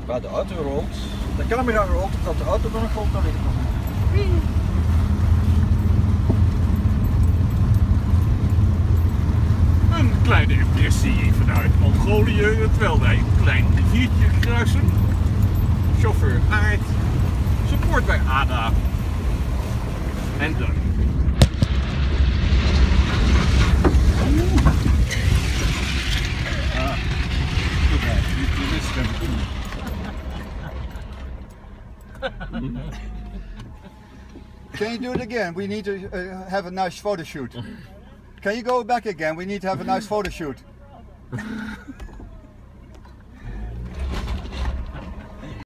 waar de auto rolt, de camera rolt, dat de auto dan nog rolt, dan weet ik nog niet. Een kleine impressie vanuit Mongolië, terwijl wij een klein riviertje kruisen. Chauffeur Aard, support bij Ada en dan. Can you do it again? We need to have a nice photo shoot. Can you go back again? We need to have a nice photo shoot.